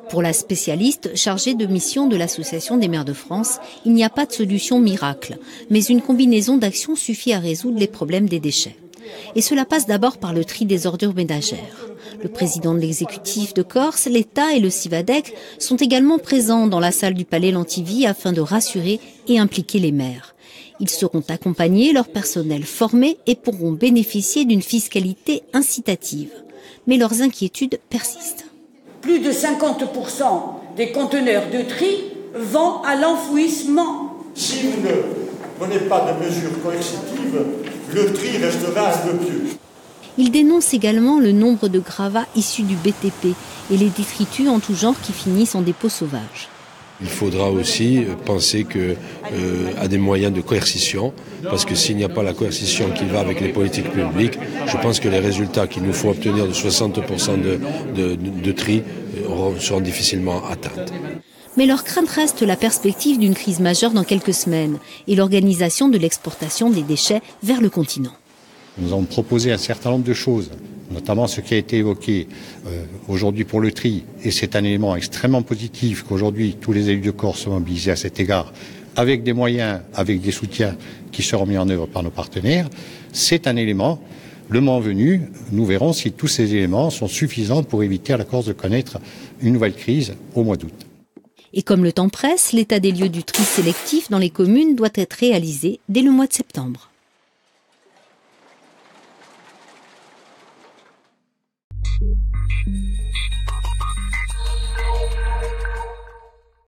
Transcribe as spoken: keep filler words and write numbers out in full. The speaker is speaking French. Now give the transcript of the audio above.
Pour la spécialiste chargée de mission de l'Association des maires de France, il n'y a pas de solution miracle, mais une combinaison d'actions suffit à résoudre les problèmes des déchets. Et cela passe d'abord par le tri des ordures ménagères. Le président de l'exécutif de Corse, l'État et le Civadec sont également présents dans la salle du Palais Lantivy afin de rassurer et impliquer les maires. Ils seront accompagnés, leur personnel formé et pourront bénéficier d'une fiscalité incitative. Mais leurs inquiétudes persistent. Plus de cinquante pour cent des conteneurs de tri vont à l'enfouissement. Si vous ne prenez pas de mesures coercitives, le tri restera un peu plus. Il dénonce également le nombre de gravats issus du B T P et les détritus en tout genre qui finissent en dépôts sauvages. Il faudra aussi penser que, euh, à des moyens de coercition, parce que s'il n'y a pas la coercition qui va avec les politiques publiques, je pense que les résultats qu'il nous faut obtenir de soixante pour cent de, de, de, de tri euh, seront difficilement atteints. Mais leur crainte reste la perspective d'une crise majeure dans quelques semaines et l'organisation de l'exportation des déchets vers le continent. Nous avons proposé un certain nombre de choses, notamment ce qui a été évoqué euh, aujourd'hui pour le tri. Et c'est un élément extrêmement positif qu'aujourd'hui tous les élus de Corse sont mobilisés à cet égard, avec des moyens, avec des soutiens qui seront mis en œuvre par nos partenaires. C'est un élément. Le moment venu, nous verrons si tous ces éléments sont suffisants pour éviter à la Corse de connaître une nouvelle crise au mois d'août. Et comme le temps presse, l'état des lieux du tri sélectif dans les communes doit être réalisé dès le mois de septembre.